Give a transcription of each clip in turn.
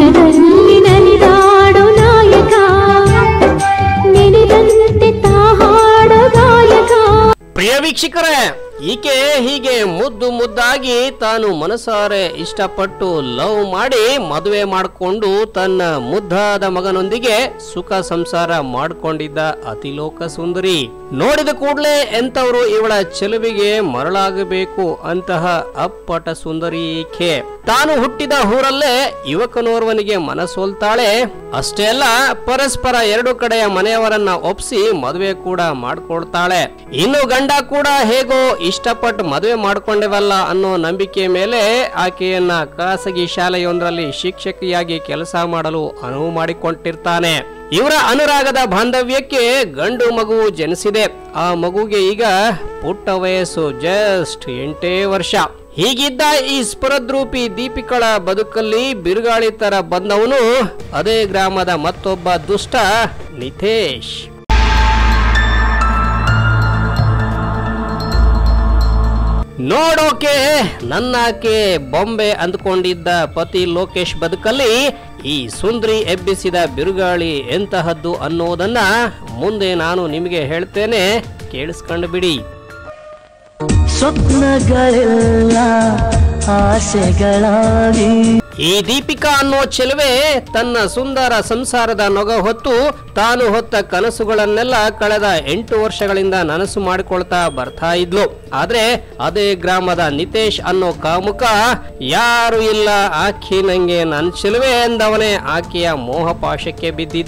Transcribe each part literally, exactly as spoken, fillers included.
ಮನದಲ್ಲಿ ನಲಿದಾಡು ನಾಯಕ ನೆನೆದಂತೆ ತಾಹಾಡು ಗಾಯಕ. ಪ್ರಿಯ ವೀಕ್ಷಕರೇ, ಈಕೆ ಹೀಗೆ ಮುದ್ದು ಮುದ್ದಾಗಿ ತಾನು ಮನಸಾರೆ ಇಷ್ಟಪಟ್ಟು ಲವ್ ಮಾಡಿ ಮದುವೆ ಮಾಡಿಕೊಂಡು ತನ್ನ ಮುದ್ದಾದ ಮಗನೊಂದಿಗೆ ಸುಖ ಸಂಸಾರ ಮಾಡಿಕೊಂಡಿದ್ದ ಅತಿಲೋಕ ಸುಂದರಿ. ನೋಡಿದ ಕೂಡಲೇ ಎಂತವರು ಇವಳ ಚೆಲುವಿಗೆ ಮರಳಾಗಬೇಕು ಅಂತಹ ಅಪ್ಪಟ ಸುಂದರಿ ಈಕೆ. ತಾನು ಹುಟ್ಟಿದ ಊರಲ್ಲೇ ಯುವಕನೋರ್ವನಿಗೆ ಮನಸೋಲ್ತಾಳೆ. ಅಷ್ಟೇ ಅಲ್ಲ, ಪರಸ್ಪರ ಎರಡು ಕಡೆಯ ಮನೆಯವರನ್ನ ಒಪ್ಸಿ ಮದುವೆ ಕೂಡ ಮಾಡ್ಕೊಳ್ತಾಳೆ. ಇನ್ನು ಗಂಡ ಕೂಡ ಹೇಗೋ ಇಷ್ಟಪಟ್ಟು ಮದುವೆ ಮಾಡ್ಕೊಂಡೆವಲ್ಲ ಅನ್ನೋ ನಂಬಿಕೆ ಮೇಲೆ ಆಕೆಯನ್ನ ಖಾಸಗಿ ಶಾಲೆಯೊಂದರಲ್ಲಿ ಶಿಕ್ಷಕಿಯಾಗಿ ಕೆಲಸ ಮಾಡಲು ಅನುವು ಮಾಡಿಕೊಂಡಿರ್ತಾನೆ. ಇವರ ಅನುರಾಗದ ಬಾಂಧವ್ಯಕ್ಕೆ ಗಂಡು ಮಗು ಜನಿಸಿದೆ. ಆ ಮಗುಗೆ ಈಗ ಪುಟ್ಟ ವಯಸ್ಸು ಜಸ್ಟ್ ಎಂಟೇ ವರ್ಷ. ಹೀಗಿದ್ದ ಈ ಸ್ಫುರದ್ರೂಪಿ ದೀಪಿಕಳ ಬದುಕಲ್ಲಿ ಬಿರುಗಾಳಿ ತರ ಬಂದವನು ಅದೇ ಗ್ರಾಮದ ಮತ್ತೊಬ್ಬ ದುಷ್ಟ ನಿತೇಶ್. ನೋಡೋಕೆ ನನ್ನಾಕೆ ಬೊಂಬೆ ಅಂದ್ಕೊಂಡಿದ್ದ ಪತಿ ಲೋಕೇಶ್ ಬದುಕಲ್ಲಿ ಈ ಸುಂದರಿ ಎಬ್ಬಿಸಿದ ಬಿರುಗಾಳಿ ಎಂತಹದ್ದು ಅನ್ನೋದನ್ನ ಮುಂದೆ ನಾನು ನಿಮಗೆ ಹೇಳ್ತೇನೆ, ಕೇಳಿಸ್ಕೊಂಡು ಬಿಡಿ. ಸ್ವಪ್ನಗಳೆಲ್ಲ ಆಸೆಗಳಾಗಿ ಈ ದೀಪಿಕಾ ಅನ್ನೋ ಚೆಲುವೆ ತನ್ನ ಸುಂದರ ಸಂಸಾರದ ನೊಗ ಹೊತ್ತು ತಾನು ಹೊತ್ತ ಕನಸುಗಳನ್ನೆಲ್ಲ ಕಳೆದ ಎಂಟು ವರ್ಷಗಳಿಂದ ನನಸು ಮಾಡಿಕೊಳ್ತಾ ಬರ್ತಾ ಇದ್ಲು. ಆದ್ರೆ ಅದೇ ಗ್ರಾಮದ ನಿತೇಶ್ ಅನ್ನೋ ಕಾಮುಕ ಯಾರು ಇಲ್ಲ ಆಕಿ ನಂಗೆ ನನ್ ಚೆಲುವೆ ಎಂದವನೇ ಆಕೆಯ ಮೋಹಪಾಶಕ್ಕೆ ಬಿದ್ದಿದ್ದ.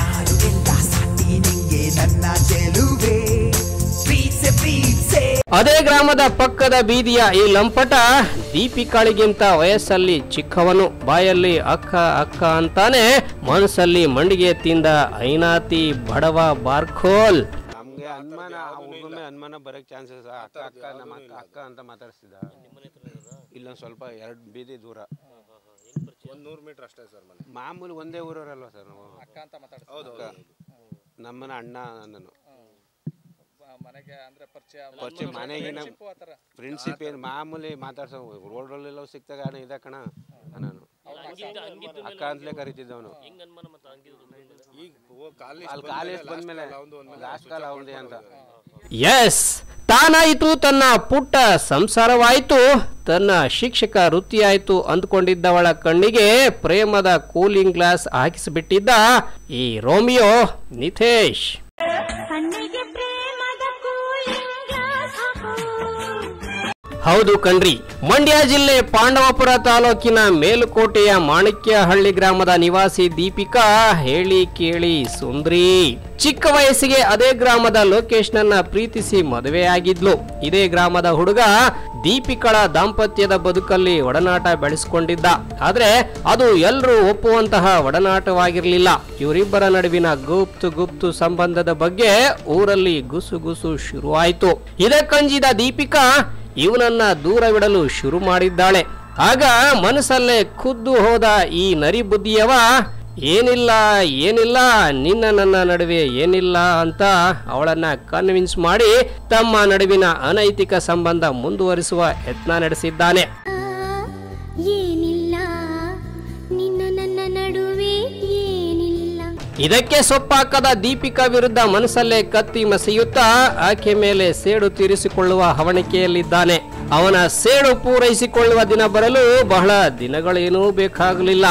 ಅದೇ ಗ್ರಾಮದ ಪಕ್ಕದ ಬೀದಿಯ ಈ ಲಂಪಟ ದೀಪಿಕಾಳಿಗಿಂತ ವಯಸ್ಸಲ್ಲಿ ಚಿಕ್ಕವನು. ಬಾಯಲ್ಲಿ ಅಕ್ಕ ಅಕ್ಕ ಅಂತಾನೆ, ಮನಸ್ಸಲ್ಲಿ ಮಂಡಿಗೆ ತಿಂದ ಐನಾತಿ ಬಡವ ಬಾರ್ಖೋಲ್. ನಮ್ಗೆ ಅನುಮಾನ ಒಮ್ಮೆ ಅನುಮಾನ ಬರಕ್ ಚಾನ್ಸಸ್. ಅಕ್ಕ ಅಕ್ಕ ನಮ್ಮ ಅಕ್ಕ ಅಕ್ಕ ಅಂತ ಮಾತಾಡ್ಸಿದ. ಇಲ್ಲ ಸ್ವಲ್ಪ ಎರಡು ಬೀದಿ ದೂರ, ಒಂದ್ ನೂರು ಮೀಟರ್ ಅಷ್ಟೇ ಸರ್. ಮನೆ ಮಾಮೂಲಿ ಒಂದೇ ಊರವರಲ್ವ ಸರ್ ನಾವು. ಅಕ್ಕ ಅಂತ ಮಾತಾಡ್ತೀವಿ. ನಮ್ಮನ ಅಣ್ಣ ನಾನು ಮನೆಗೆ ಅಂದ್ರೆ ಪರಿಚಯ ಪರಿಚಯ ಮನೆಗೆ ಫ್ರೆಂಡ್ಶಿಪ್ ಏನು ಮಾಮೂಲಿ ಮಾತಾಡ್ಸೋ ರೋಡ್ ರೋಲೆಲ್ಲ ಸಿಕ್ತಾಗ ಅಣ್ಣ ಇದ ಕಣ ನಾನು ಅಕ್ಕ ಅಂತಲೇ ಕರಿತಿದ್ದವನು. ಅಲ್ಲಿ ಕಾಲೇಜ್ ಬಂದ್ಮೇಲೆ ಲಾಸ್ಟ್ ಕಾಲ ಅವನದೇ ಅಂತ. ಎಸ್, ತಾನಾಯಿತು, ತನ್ನ ಪುಟ್ಟ ಸಂಸಾರವಾಯಿತು, ತನ್ನ ಶಿಕ್ಷಕ ವೃತ್ತಿಯಾಯಿತು ಅಂದ್ಕೊಂಡಿದ್ದವಳ ಕಣ್ಣಿಗೆ ಪ್ರೇಮದ ಕೂಲಿಂಗ್ ಗ್ಲಾಸ್ ಹಾಕಿಸಿಬಿಟ್ಟಿದ್ದ ಈ ರೋಮಿಯೋ ನಿತೇಶ್. ಹೌದು ಕಣ್ರಿ, ಮಂಡ್ಯ ಜಿಲ್ಲೆ ಪಾಂಡವಪುರ ತಾಲೂಕಿನ ಮೇಲುಕೋಟೆಯ ಮಾಣಿಕ್ಯಹಳ್ಳಿ ಗ್ರಾಮದ ನಿವಾಸಿ ದೀಪಿಕಾ ಹೇಳಿ ಕೇಳಿ ಸುಂದ್ರಿ. ಚಿಕ್ಕ ವಯಸ್ಸಿಗೆ ಅದೇ ಗ್ರಾಮದ ಲೋಕೇಶ್ ನನ್ನ ಪ್ರೀತಿಸಿ ಮದುವೆಯಾಗಿದ್ಲು. ಇದೇ ಗ್ರಾಮದ ಹುಡುಗ ದೀಪಿಕಳ ದಾಂಪತ್ಯದ ಬದುಕಲ್ಲಿ ಒಡನಾಟ ಬೆಳೆಸಿಕೊಂಡಿದ್ದ. ಆದ್ರೆ ಅದು ಎಲ್ಲರೂ ಒಪ್ಪುವಂತಹ ಒಡನಾಟವಾಗಿರ್ಲಿಲ್ಲ. ಇವರಿಬ್ಬರ ನಡುವಿನ ಗುಪ್ತು ಗುಪ್ತು ಸಂಬಂಧದ ಬಗ್ಗೆ ಊರಲ್ಲಿ ಗುಸು ಗುಸು ಶುರುವಾಯಿತು. ಇದಕ್ಕಂಜಿದ ದೀಪಿಕಾ ಇವನನ್ನ ದೂರವಿಡಲು ಶುರು ಮಾಡಿದ್ದಾಳೆ. ಆಗ ಮನಸ್ಸಲ್ಲೇ ಖುದ್ದು ಹೋದ ಈ ನರಿ ಬುದ್ಧಿಯವ ಏನಿಲ್ಲ ಏನಿಲ್ಲ ನಿನ್ನ ನನ್ನ ನಡುವೆ ಏನಿಲ್ಲ ಅಂತ ಅವಳನ್ನ ಕನ್ವಿನ್ಸ್ ಮಾಡಿ ತಮ್ಮ ನಡುವಿನ ಅನೈತಿಕ ಸಂಬಂಧ ಮುಂದುವರಿಸುವ ಯತ್ನ ನಡೆಸಿದ್ದಾನೆ. ಇದಕ್ಕೆ ಸೊಪ್ಪಾಕದ ದೀಪಿಕಾ ವಿರುದ್ಧ ಮನಸ್ಸಲ್ಲೇ ಕತ್ತಿ ಮಸೆಯುತ್ತಾ ಆಕೆ ಮೇಲೆ ಸೇಡು ತೀರಿಸಿಕೊಳ್ಳುವ ಹವಣಿಕೆಯಲ್ಲಿದ್ದಾನೆ. ಅವನ ಸೇಡು ಪೂರೈಸಿಕೊಳ್ಳುವ ದಿನ ಬರಲು ಬಹಳ ದಿನಗಳೇನೂ ಬೇಕಾಗಲಿಲ್ಲ.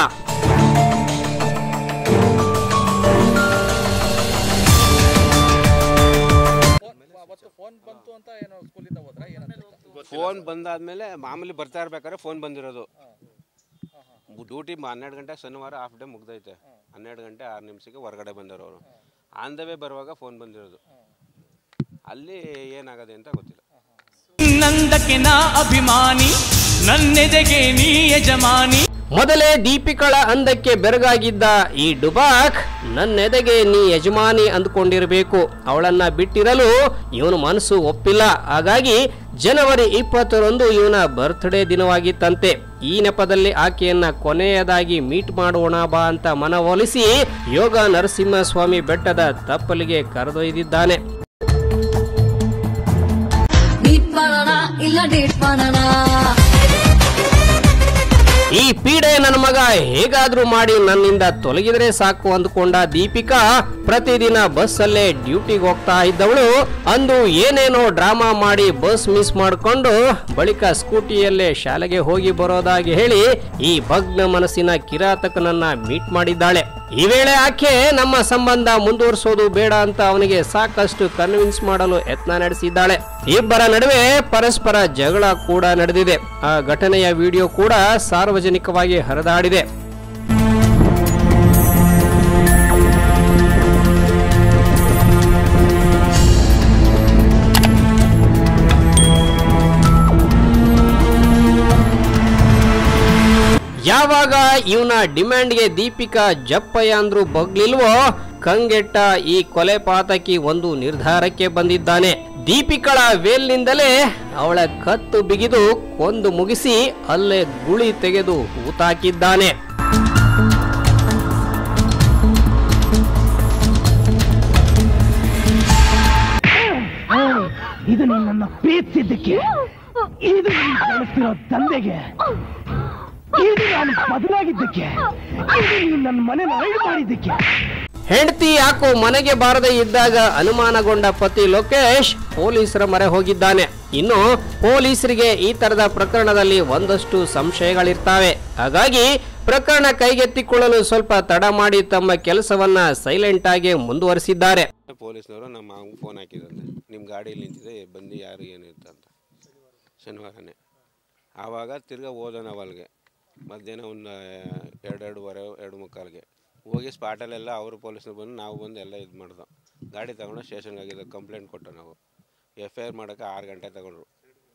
ಫೋನ್ ಬಂದಾದ್ಮೇಲೆ ಮಾಮೂಲಿ ಬರ್ತಾ ಇರ್ಬೇಕಾದ್ರೆ ಫೋನ್ ಬಂದಿರೋದು. ಡ್ಯೂಟಿ ಹನ್ನೆರಡು ಗಂಟೆ ಶನಿವಾರ ಹಾಫ್ ಡೇ ಮುಗ್ದೈತೆ. ಹನ್ನೆರಡು ಗಂಟೆ ಆರು ನಿಮಿಷಕ್ಕೆ ಹೊರಗಡೆ ಬಂದರು ಅವರು. ಆನ್ ದ ವೇ ಬರುವಾಗ ಫೋನ್ ಬಂದಿರೋದು. ಅಲ್ಲಿ ಏನಾಗದೆ ಅಂತ ಗೊತ್ತಿಲ್ಲ. ನಂದಕ್ಕೆ ನಾ ಅಭಿಮಾನಿ, ನನ್ನೆದೆಗೆ ನೀ ಯಜಮಾನಿ. ಮೊದಲೇ ದೀಪಿಕಳ ಅಂದಕ್ಕೆ ಬೆರಗಾಗಿದ್ದ ಈ ಡುಬಾಕ್ ನನ್ನೆದೆಗೆ ನೀ ಯಜಮಾನಿ ಅಂದ್ಕೊಂಡಿರಬೇಕು. ಅವಳನ್ನ ಬಿಟ್ಟಿರಲು ಇವನು ಮನಸ್ಸು ಒಪ್ಪಿಲ್ಲ. ಹಾಗಾಗಿ ಜನವರಿ ಇಪ್ಪತ್ತರಂದು ಇವನ ಬರ್ತ್ಡೇ ದಿನವಾಗಿತ್ತಂತೆ. ಈ ನೆಪದಲ್ಲಿ ಆಕೆಯನ್ನ ಕೊನೆಯದಾಗಿ ಮೀಟ್ ಮಾಡೋಣ ಬಾ ಅಂತ ಮನವೊಲಿಸಿ ಯೋಗ ನರಸಿಂಹಸ್ವಾಮಿ ಬೆಟ್ಟದ ತಪ್ಪಲಿಗೆ ಕರೆದೊಯ್ದಿದ್ದಾನೆ. ಈ ಪೀಡೆ ನನ್ನ ಮಗ ಹೇಗಾದ್ರೂ ಮಾಡಿ ನನ್ನಿಂದ ತೊಲಗಿದ್ರೆ ಸಾಕು ಅಂದ್ಕೊಂಡ ದೀಪಿಕಾ ಪ್ರತಿದಿನ ಬಸ್ ಅಲ್ಲೇ ಡ್ಯೂಟಿಗೆ ಹೋಗ್ತಾ ಇದ್ದವಳು ಅಂದು ಏನೇನೋ ಡ್ರಾಮಾ ಮಾಡಿ ಬಸ್ ಮಿಸ್ ಮಾಡಿಕೊಂಡು ಬಳಿಕ ಸ್ಕೂಟಿಯಲ್ಲೇ ಶಾಲೆಗೆ ಹೋಗಿ ಬರೋದಾಗಿ ಹೇಳಿ ಈ ಭಗ್ನ ಮನಸ್ಸಿನ ಕಿರಾತಕನನ್ನ ಮೀಟ್ ಮಾಡಿದ್ದಾಳೆ. ಈ ವೇಳೆ ಆಕೆ ನಮ್ಮ ಸಂಬಂಧ ಮುಂದುವರಿಸೋದು ಬೇಡ ಅಂತ ಅವನಿಗೆ ಸಾಕಷ್ಟು ಕನ್ವಿನ್ಸ್ ಮಾಡಲು ಯತ್ನ ನಡೆಸಿದ್ದಾಳೆ. ಇಬ್ಬರ ನಡುವೆ ಪರಸ್ಪರ ಜಗಳ ಕೂಡ ನಡೆದಿದೆ. ಆ ಘಟನೆಯ ವಿಡಿಯೋ ಕೂಡ ಸಾರ್ವಜನಿಕವಾಗಿ ಹರಿದಾಡಿದೆ. ಯಾವಾಗ ಇವನ ಡಿಮ್ಯಾಂಡ್ಗೆ ದೀಪಿಕಾ ಜಪ್ಪಯ್ಯ ಅಂದ್ರೂ ಬಗ್ಲಿಲ್ವೋ ಕಂಗೆಟ್ಟ ಈ ಕೊಲೆ ಪಾತಕಿ ಒಂದು ನಿರ್ಧಾರಕ್ಕೆ ಬಂದಿದ್ದಾನೆ. ದೀಪಿಕಳ ವೇಲ್ನಿಂದಲೇ ಅವಳ ಕತ್ತು ಬಿಗಿದು ಕೊಂದು ಮುಗಿಸಿ ಅಲ್ಲೇ ಗುಳಿ ತೆಗೆದು ಹೂತಾಕಿದ್ದಾನೆ. ಇದು ನಿನ್ನ ಪ್ರೀತಿಸಿದ್ದಕ್ಕೆ, ಇದು ಬೆಳೆಸಿರೋ ತಂದೆಗೆ, ಇದು ನಾನು ಬದಲಾಗಿದ್ದಕ್ಕೆ, ಇದು ನನ್ನ ಮನೆ ರೈಡ್ ಮಾಡಿದ್ದಕ್ಕೆ. ಹೆಂಡತಿ ಯಾಕೋ ಮನೆಗೆ ಬಾರದೆ ಇದ್ದಾಗ ಅನುಮಾನಗೊಂಡ ಪತಿ ಲೋಕೇಶ್ ಪೊಲೀಸರ ಮೊರೆ ಹೋಗಿದ್ದಾನೆ. ಇನ್ನು ಪೊಲೀಸರಿಗೆ ಈ ತರದ ಪ್ರಕರಣದಲ್ಲಿ ಒಂದಷ್ಟು ಸಂಶಯಗಳಿರ್ತಾವೆ. ಹಾಗಾಗಿ ಪ್ರಕರಣ ಕೈಗೆತ್ತಿಕೊಳ್ಳಲು ಸ್ವಲ್ಪ ತಡ ಮಾಡಿ ತಮ್ಮ ಕೆಲಸವನ್ನ ಸೈಲೆಂಟ್ ಆಗಿ ಮುಂದುವರಿಸಿದ್ದಾರೆ. ಪೊಲೀಸ್ನವರು ನಮ್ಮ ಮಾವಂಗೆ ಫೋನ್ ಹಾಕಿದಂತೆ, ನಿಮ್ಮ ಗಾಡಿಯಲ್ಲಿ ನಿಂತಿದೆ ಬಂದು ಯಾರು ಏನಿತ್ತು ಅಂತ. ಶನಿವಾರನೇ ಆವಾಗ ತಿರ್ಗಾ ಹೋದ ನಾವು ಅಲ್ಲಿಗೆ ಮಧ್ಯಾಹ್ನ ಒಂದು ಎರಡೆರಡುವರೆ ಎರಡು ಮುಕ್ಕಾಲ್ಗೆ ಹೋಗಿ ಸ್ಪಾಟಲ್ಲೆಲ್ಲ ಅವರು ಪೊಲೀಸ್ನವ್ರು ಬಂದು ನಾವು ಬಂದು ಎಲ್ಲ ಇದು ಮಾಡ್ದೋ. ಗಾಡಿ ತಗೊಂಡು ಸ್ಟೇಷನ್ಗೆ ಆಗಿದ್ದು ಕಂಪ್ಲೇಂಟ್ ಕೊಟ್ಟು ನಾವು ಎಫ್ ಐ ಆರ್ ಮಾಡೋಕ್ಕೆ ಆರು ಗಂಟೆ ತಗೊಂಡ್ರು.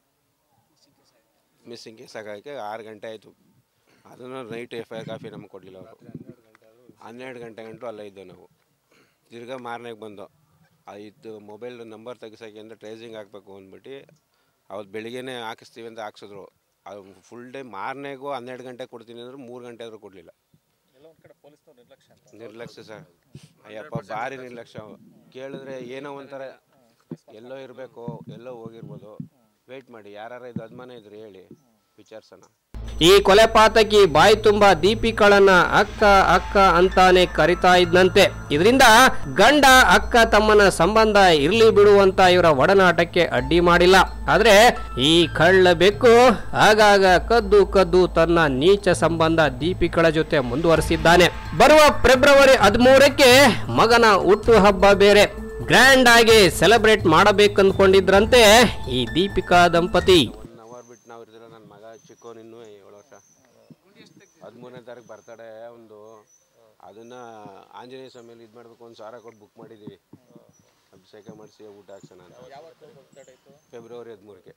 ಮಿಸ್ಸಿಂಗ್ ಕೇಸ್ ಆಗೋಕ್ಕೆ ಆರು ಗಂಟೆ ಆಯಿತು. ಅದನ್ನು night F I R copy ನಮ್ಗೆ ಕೊಡಲಿಲ್ಲ ಅವರು. ಹನ್ನೆರಡು ಗಂಟೆ ಗಂಟು ಅಲ್ಲೇ ಇದ್ದೋ ನಾವು. ತಿರ್ಗಾ ಮಾರನೆಗೆ ಬಂದೋ. ಇದು ಮೊಬೈಲ್ ನಂಬರ್ ತೆಗಿಸೋಕೆ ಅಂದರೆ ಟ್ರೇಸಿಂಗ್ ಹಾಕಬೇಕು ಅಂದ್ಬಿಟ್ಟು ಅವತ್ತು ಬೆಳಿಗ್ಗೆನೇ ಹಾಕಿಸ್ತೀವಿ ಅಂತ ಹಾಕ್ಸಿದ್ರು. ಅದು ಫುಲ್ ಡೇ ಮಾರನೆಗೂ ಹನ್ನೆರಡು ಗಂಟೆ ಕೊಡ್ತೀನಿ ಅಂದ್ರೆ ಮೂರು ಗಂಟೆ ಆದರೂ ಕೊಡಲಿಲ್ಲ. ನಿರ್ಲಕ್ಷ್ಯ ಸರ್, ಅಯ್ಯಪ್ಪ ಭಾರಿ ನಿರ್ಲಕ್ಷ್ಯ. ಕೇಳಿದ್ರೆ ಏನೋ ಒಂಥರ ಎಲ್ಲೋ ಇರಬೇಕು, ಎಲ್ಲೋ ಹೋಗಿರ್ಬೋದು. ವೆಯ್ಟ್ ಮಾಡಿ, ಯಾರು ಇದು ಅದ್ಮಾನ ಇದ್ರೆ ಹೇಳಿ ವಿಚಾರಿಸೋಣ. ಈ ಕೊಲೆ ಪಾತಕಿ ಬಾಯಿ ತುಂಬಾ ದೀಪಿಕಳನ್ನ ಅಕ್ಕ ಅಕ್ಕ ಅಂತಾನೆ ಕರಿತಾ ಇದ್ನಂತೆ. ಇದರಿಂದ ಗಂಡ ಅಕ್ಕ ತಮ್ಮನ ಸಂಬಂಧ ಇರ್ಲಿ ಬಿಡುವಂತ ಇವರ ಒಡನಾಟಕ್ಕೆ ಅಡ್ಡಿ ಮಾಡಿಲ್ಲ. ಆದ್ರೆ ಈ ಕಳ್ಳ ಬೆಕ್ಕು ಆಗಾಗ ಕದ್ದು ಕದ್ದು ತನ್ನ ನೀಚ ಸಂಬಂಧ ದೀಪಿಕಳ ಜೊತೆ ಮುಂದುವರಿಸಿದ್ದಾನೆ. ಬರುವ ಫೆಬ್ರವರಿ ಹದಿಮೂರಕ್ಕೆ ಮಗನ ಹುಟ್ಟು ಹಬ್ಬ ಬೇರೆ ಗ್ರ್ಯಾಂಡ್ ಆಗಿ ಸೆಲೆಬ್ರೇಟ್ ಮಾಡಬೇಕಂದ್ಕೊಂಡಿದ್ರಂತೆ ಈ ದೀಪಿಕಾ ದಂಪತಿ. ನಾವು ಇರ್ತೀರ, ನನ್ನ ಮಗ ಚಿಕ್ಕವನು ಇನ್ನೂ ಏಳು ವರ್ಷ. ಹದಿಮೂರನೇ ತಾರೀಕು ಬರ್ತಡೆ ಒಂದು. ಅದನ್ನು ಆಂಜನೇಯ ಸ್ವಾಮಿಯಲ್ಲಿ ಇದು ಮಾಡಬೇಕು, ಒಂದು ಸಾವಿರ ಕೊಟ್ಟು ಬುಕ್ ಮಾಡಿದ್ದೀವಿ. ಅಭಿಷೇಕ ಮಾಡಿಸಿ ಊಟ ಹಾಕ್ಸೋಣ ಅಂತ. ಫೆಬ್ರವರಿ ಹದಿಮೂರಕ್ಕೆ.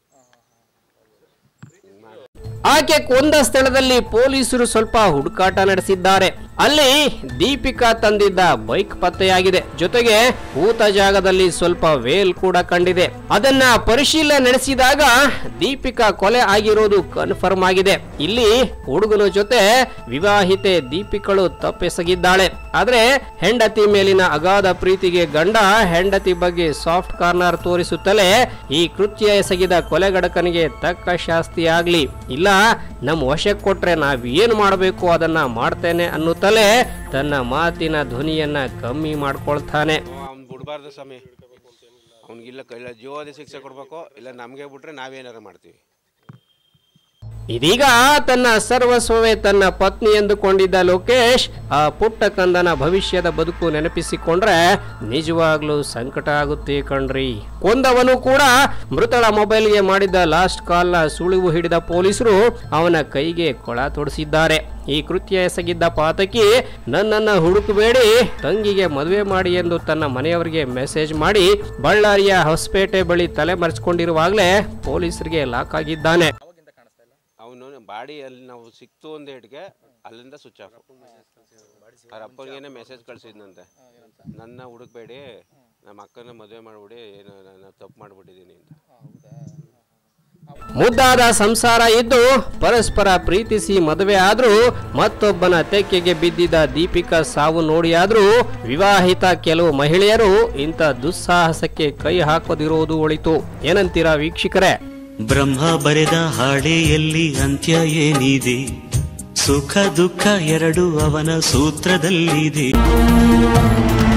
ಆಕೆ ಕೊಂದ ಸ್ಥಳದಲ್ಲಿ ಪೊಲೀಸರು ಸ್ವಲ್ಪ ಹುಡುಕಾಟ ನಡೆಸಿದ್ದಾರೆ. ಅಲ್ಲಿ ದೀಪಿಕಾ ತಂದಿದ್ದ ಬೈಕ್ ಪತ್ತೆಯಾಗಿದೆ. ಜೊತೆಗೆ ಊತ ಜಾಗದಲ್ಲಿ ಸ್ವಲ್ಪ ವೇಲ್ ಕೂಡ ಕಂಡಿದೆ. ಅದನ್ನ ಪರಿಶೀಲನೆ ನಡೆಸಿದಾಗ ದೀಪಿಕಾ ಕೊಲೆ ಆಗಿರೋದು ಕನ್ಫರ್ಮ್ ಆಗಿದೆ. ಇಲ್ಲಿ ಹುಡುಗನ ಜೊತೆ ವಿವಾಹಿತೆ ದೀಪಿಕಳು ತಪ್ಪೆಸಗಿದ್ದಾಳೆ. ಆದ್ರೆ ಹೆಂಡತಿ ಮೇಲಿನ ಅಗಾಧ ಪ್ರೀತಿಗೆ ಗಂಡ ಹೆಂಡತಿ ಬಗ್ಗೆ ಸಾಫ್ಟ್ ಕಾರ್ನರ್ ತೋರಿಸುತ್ತಲೇ ಈ ಕೃತ್ಯ ಎಸಗಿದ ಕೊಲೆಗಡಕನಿಗೆ ತಕ್ಕ ಶಾಸ್ತಿ ಆಗ್ಲಿ, ಇಲ್ಲ ನಮ್ಮ ವಶಕ್ಕೆ ಕೊಟ್ರೆ ನಾವ್ ಏನ್ ಮಾಡಬೇಕು ಅದನ್ನ ಮಾಡ್ತೇನೆ ಅನ್ನುತ್ತಲೇ ತನ್ನ ಮಾತಿನ ಧ್ವನಿಯನ್ನ ಕಮ್ಮಿ ಮಾಡ್ಕೊಳ್ತಾನೆ. ಅವ್ನು ಬಿಡಬಾರ್ದು ಸ್ವಾಮಿ, ಅವ್ನಿಗಿಲ್ಲ ಇಲ್ಲ ಜೀವಾದಿ ಶಿಕ್ಷೆ ಕೊಡ್ಬೇಕು, ಇಲ್ಲ ನಮ್ಗೆ ಬಿಟ್ರೆ ನಾವೇನಾರ ಮಾಡ್ತೀವಿ. ಇದೀಗ ತನ್ನ ಸರ್ವಸ್ವವೇ ತನ್ನ ಪತ್ನಿ ಎಂದುಕೊಂಡಿದ್ದ ಲೋಕೇಶ್ ಆ ಪುಟ್ಟ ಕಂದನ ಭವಿಷ್ಯದ ಬದುಕು ನೆನಪಿಸಿಕೊಂಡ್ರೆ ನಿಜವಾಗ್ಲೂ ಸಂಕಟ ಆಗುತ್ತೆ ಕಣ್ರಿ. ಕೊಂದವನು ಕೂಡ ಮೃತಳ ಮೊಬೈಲ್ಗೆ ಮಾಡಿದ್ದ ಲಾಸ್ಟ್ ಕಾಲ್ನ ಸುಳಿವು ಹಿಡಿದ ಪೊಲೀಸರು ಅವನ ಕೈಗೆ ಕೊಳ ತೊಡಿಸಿದ್ದಾರೆ. ಈ ಕೃತ್ಯ ಎಸಗಿದ್ದ ಪಾತಕಿ ನನ್ನನ್ನ ಹುಡುಕಬೇಡಿ, ತಂಗಿಗೆ ಮದುವೆ ಮಾಡಿ ಎಂದು ತನ್ನ ಮನೆಯವರಿಗೆ ಮೆಸೇಜ್ ಮಾಡಿ ಬಳ್ಳಾರಿಯ ಹೊಸಪೇಟೆ ಬಳಿ ತಲೆ ಮರೆಸಿಕೊಂಡಿರುವಾಗಲೇ ಪೊಲೀಸರಿಗೆ ಲಾಕ್ ಆಗಿದ್ದಾನೆ. ಅವನು ಬಾಡಿ ಅಲ್ಲಿ ನಾವು ಸಿಕ್ತು ಒಂದು ಹೇಟ್ಗೆ ಅಲ್ಲಿಂದ ಸ್ವಿಚ್ ಆಫ್. ಅವ್ರ ಅಪ್ಪನಿಗೇನೆ ಮೆಸೇಜ್ ಕಳಿಸಿದ್ನಂತೆ, ನನ್ನ ಹುಡುಕ್ಬೇಡಿ, ನಮ್ಮ ಅಕ್ಕನ ಮದುವೆ ಮಾಡಿಬಿಡಿ, ಏನು ನಾನು ತಪ್ಪು ಮಾಡಿಬಿಟ್ಟಿದ್ದೀನಿ ಅಂತ. ಮುದ್ದಾದ ಸಂಸಾರ ಇದ್ದು ಪರಸ್ಪರ ಪ್ರೀತಿಸಿ ಮದುವೆ ಆದ್ರೂ ಮತ್ತೊಬ್ಬನ ತೆಕ್ಕೆಗೆ ಬಿದ್ದಿದ್ದ ದೀಪಿಕಾ ಸಾವು ನೋಡಿಯಾದ್ರೂ ವಿವಾಹಿತ ಕೆಲವು ಮಹಿಳೆಯರು ಇಂಥ ದುಸ್ಸಾಹಸಕ್ಕೆ ಕೈ ಹಾಕದಿರುವುದು ಒಳಿತು. ಏನಂತೀರಾ ವೀಕ್ಷಕರೇ? ಬ್ರಹ್ಮ ಬರೆದ ಹಾಡೆಯಲ್ಲಿ ಅಂತ್ಯ ಏನಿದೆ, ಸುಖ ದುಃಖ ಎರಡು ಅವನ ಸೂತ್ರದಲ್ಲಿದೆ.